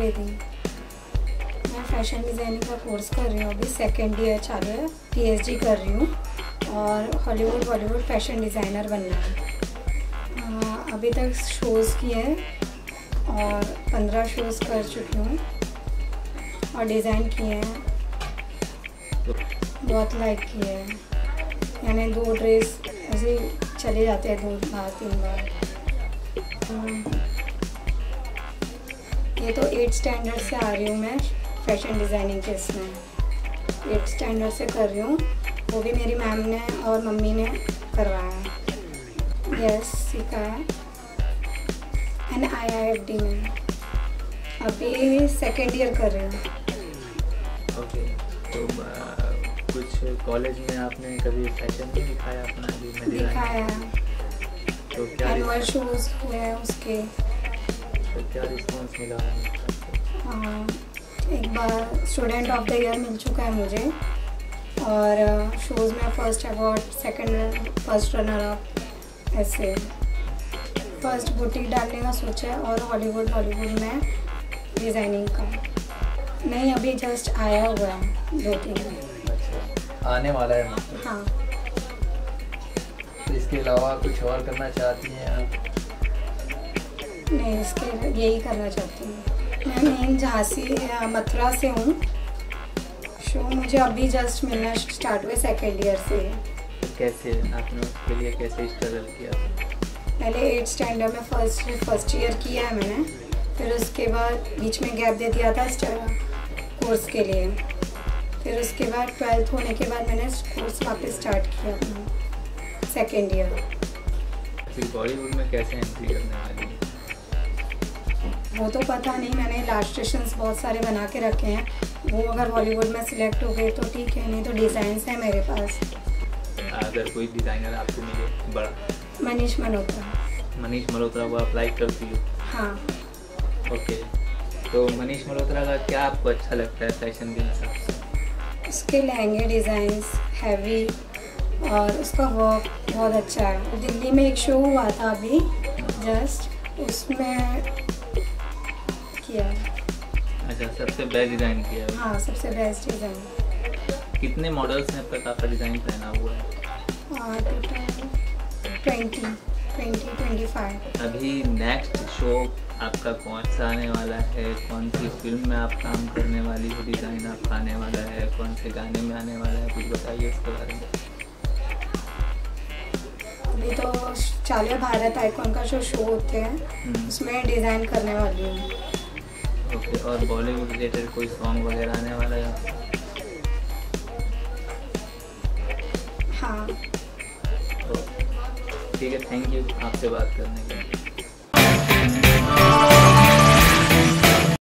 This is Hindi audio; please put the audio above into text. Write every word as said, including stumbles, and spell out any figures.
चतुर्वेदी। मैं फैशन डिज़ाइनिंग का कोर्स कर रही हूँ, अभी सेकेंड ईयर चालू है, पीएचडी कर रही हूँ और हॉलीवुड बॉलीवुड फैशन डिज़ाइनर बनना है। अभी तक शोज़ किए हैं और पंद्रह शोज़ कर चुकी हूँ और डिज़ाइन किए हैं, बहुत लाइक किए हैं। यानी दो ड्रेस ऐसे चले जाते हैं, दो बार तीन बार। ये तो एट स्टैंडर्ड से आ रही हूँ मैं फैशन डिज़ाइनिंग के इसमें, एट स्टैंडर्ड से कर रही हूँ। वो भी मेरी मैम ने और मम्मी ने करवाया है, यस सीखा है N I I F D में। अभी सेकेंड ईयर कर रही हूँ। ओके, तो कुछ कॉलेज में आपने कभी फैशन भी दिखाया अपना? भी दिखाया है, तो क्या एनुअल शोज़ हुए हैं उसके। तो क्या रिस्पॉन्स मिला? हाँ, एक बार स्टूडेंट ऑफ द ईयर मिल चुका है मुझे और शोज़ में first award, second first runner up, ऐसे। फर्स्ट बुटीक डालने का सोचा है और हॉलीवुड बॉलीवुड में डिज़ाइनिंग का नहीं, अभी जस्ट आया हुआ है दो तीन दिन। अच्छा, आने वाला है मतलब। हाँ। तो इसके अलावा कुछ और करना चाहती हैं आप? नहीं, इसके यही करना चाहती हूँ। मैं मेन झांसी मथुरा से हूँ। शो मुझे अभी जस्ट मिलना स्टार्ट हुए सेकेंड ईयर से। तो कैसे आपने उसके लिए कैसे स्ट्रगल किया? पहले एट स्टैंडर्ड में फर्स्ट फर्स्ट ईयर किया है मैंने, फिर उसके बाद बीच में गैप दे दिया था कोर्स के लिए। फिर उसके बाद ट्वेल्थ होने के बाद मैंने कोर्स वापस स्टार्ट किया अपना सेकेंड ईयर। फिर बॉलीवुड में कैसे एंट्री करने वाली है? वो तो पता नहीं, मैंने इलास्ट्रेशंस बहुत सारे बना के रखे हैं। वो अगर बॉलीवुड में सिलेक्ट हो गए तो ठीक है, नहीं तो डिज़ाइंस हैं मेरे पास। अगर कोई डिज़ाइनर आपको मिले बड़ा? मनीष मल्होत्रा। मनीष मल्होत्रा वो अप्लाई करती हो? हाँ। ओके, तो मनीष मल्होत्रा का क्या आपको अच्छा लगता है फैशन के हिसाब से? उसके लहंगे डिज़ाइंस हैवी और उसका वर्क बहुत अच्छा है। दिल्ली में एक शो हुआ था अभी जस्ट, उसमें किया। अच्छा, सबसे बेस्ट डिज़ाइन किया है? हाँ, सबसे बेस्ट डिज़ाइन। कितने मॉडल्स ने अब तक आपका डिज़ाइन पहना हुआ है? Total twenty twenty twenty five. अभी नेक्स्ट शो आपका कौन सा आने वाला है? कौन सी फिल्म में आप काम करने वाली हो? डिज़ाइन आपका आने वाला है? कौन से गाने में आने वाला है? कुछ बताइए उसके बारे में। अभी तो चालू है भारत आइकॉन का जो शो होते हैं, उसमें डिज़ाइन करने वाली हूँ। ओके, और बॉलीवुड रिलेटेड कोई सॉन्ग वगैरह आने वाला है? हाँ। ठीक है, थैंक यू आपसे बात करने के लिए।